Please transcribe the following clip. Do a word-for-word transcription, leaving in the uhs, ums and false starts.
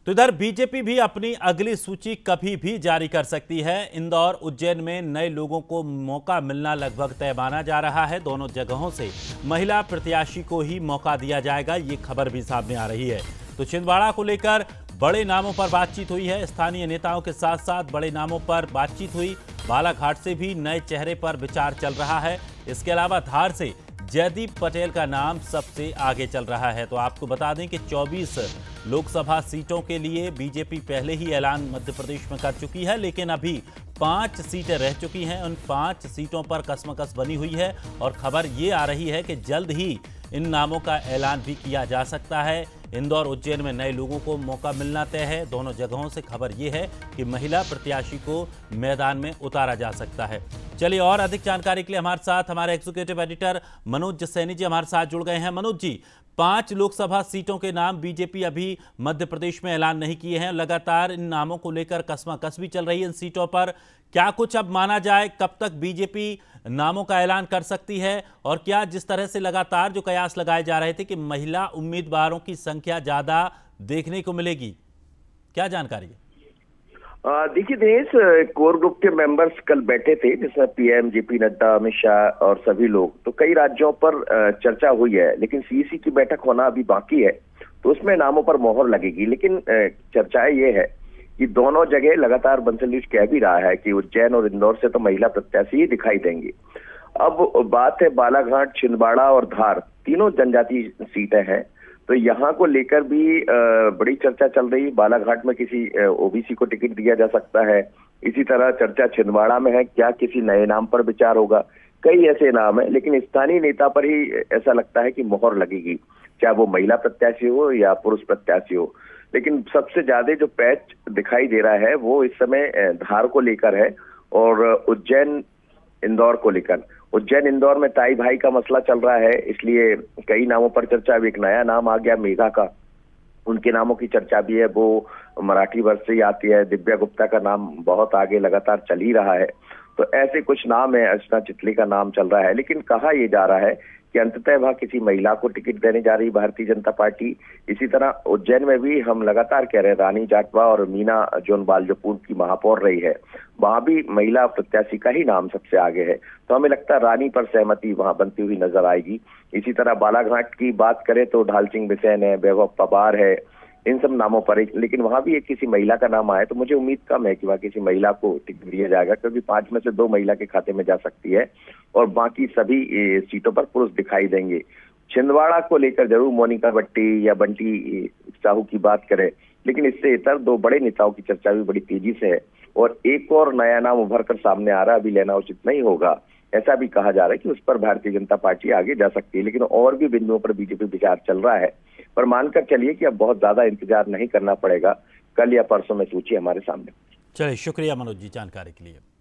तो इधर बीजेपी भी अपनी अगली सूची कभी भी जारी कर सकती है। इंदौर उज्जैन में नए लोगों को मौका मिलना लगभग तय माना जा रहा है। दोनों जगहों से महिला प्रत्याशी को ही मौका दिया जाएगा, ये खबर भी सामने आ रही है। तो छिंदवाड़ा को लेकर बड़े नामों पर बातचीत हुई है। स्थानीय नेताओं के साथ साथ बड़े नामों पर बातचीत हुई। बालाघाट से भी नए चेहरे पर विचार चल रहा है। इसके अलावा धार से जयदीप पटेल का नाम सबसे आगे चल रहा है। तो आपको बता दें कि चौबीस लोकसभा सीटों के लिए बीजेपी पहले ही ऐलान मध्य प्रदेश में कर चुकी है, लेकिन अभी पांच सीटें रह चुकी हैं। उन पांच सीटों पर कसमकस बनी हुई है और खबर ये आ रही है कि जल्द ही इन नामों का ऐलान भी किया जा सकता है। इंदौर उज्जैन में नए लोगों को मौका मिलना तय है। दोनों जगहों से खबर यह है कि महिला प्रत्याशी को मैदान में उतारा जा सकता है। चलिए, और अधिक जानकारी के लिए हमारे साथ हमारे एग्जीक्यूटिव एडिटर मनोज सैनी जी हमारे साथ जुड़ गए हैं। मनोज जी, पांच लोकसभा सीटों के नाम बीजेपी अभी मध्य प्रदेश में ऐलान नहीं किए हैं। लगातार इन नामों को लेकर कसमाकस भी चल रही है इन सीटों पर। क्या कुछ अब माना जाए, कब तक बीजेपी नामों का ऐलान कर सकती है? और क्या जिस तरह से लगातार जो कयास लगाए जा रहे थे कि महिला उम्मीदवारों की संख्या ज्यादा देखने को मिलेगी, क्या जानकारी है? देखिए दिनेश, कोर ग्रुप के मेंबर्स कल बैठे थे, जिसमें पीएम जेपी नड्डा, अमित शाह और सभी लोग। तो कई राज्यों पर चर्चा हुई है, लेकिन सीईसी की बैठक होना अभी बाकी है, तो उसमें नामों पर मोहर लगेगी। लेकिन चर्चाएं ये है कि दोनों जगह लगातार बंसल न्यूज कह भी रहा है कि उज्जैन और इंदौर से तो महिला प्रत्याशी ही दिखाई देंगे। अब बात है बालाघाट, छिंदवाड़ा और धार, तीनों जनजाति सीटें हैं, तो यहाँ को लेकर भी बड़ी चर्चा चल रही। बालाघाट में किसी ओबीसी को टिकट दिया जा सकता है। इसी तरह चर्चा छिंदवाड़ा में है, क्या किसी नए नाम पर विचार होगा। कई ऐसे नाम है, लेकिन स्थानीय नेता पर ही ऐसा लगता है कि मोहर लगेगी, चाहे वो महिला प्रत्याशी हो या पुरुष प्रत्याशी हो। लेकिन सबसे ज्यादा जो पैच दिखाई दे रहा है वो इस समय धार को लेकर है और उज्जैन इंदौर को लेकर। उज्जैन इंदौर में ताई भाई का मसला चल रहा है, इसलिए कई नामों पर चर्चा। अब एक नया नाम आ गया मेघा का, उनके नामों की चर्चा भी है, वो मराठी वर्ष से ही आती है। दिव्या गुप्ता का नाम बहुत आगे लगातार चल ही रहा है। तो ऐसे कुछ नाम है, अर्चना चितली का नाम चल रहा है। लेकिन कहा यह जा रहा है कि अंततः वह किसी महिला को टिकट देने जा रही भारतीय जनता पार्टी। इसी तरह उज्जैन में भी हम लगातार कह रहे हैं, रानी जाटवा और मीना जोनबाल जो पूर्व की महापौर रही है, वहां भी महिला प्रत्याशी का ही नाम सबसे आगे है। तो हमें लगता है रानी पर सहमति वहां बनती हुई नजर आएगी। इसी तरह बालाघाट की बात करें तो ढाल सिंह बिसेन है, वैभव पवार है, इन सब नामों पर, लेकिन वहां भी एक किसी महिला का नाम आया तो मुझे उम्मीद कम है कि वहां किसी महिला को टिकट दिया जाएगा, क्योंकि पांच में से दो महिला के खाते में जा सकती है और बाकी सभी सीटों पर पुरुष दिखाई देंगे। छिंदवाड़ा को लेकर जरूर मोनिका भट्टी या बंटी साहू की बात करें, लेकिन इससे इतर दो बड़े नेताओं की चर्चा भी बड़ी तेजी से है और एक और नया नाम उभर कर सामने आ रहा, अभी लेना उचित नहीं होगा। ऐसा भी कहा जा रहा है कि उस पर भारतीय जनता पार्टी आगे जा सकती है, लेकिन और भी बिंदुओं पर बीजेपी विचार चल रहा है। पर मानकर चलिए कि अब बहुत ज्यादा इंतजार नहीं करना पड़ेगा, कल या परसों में सूची हमारे सामने। चलिए, शुक्रिया मनोज जी जानकारी के लिए।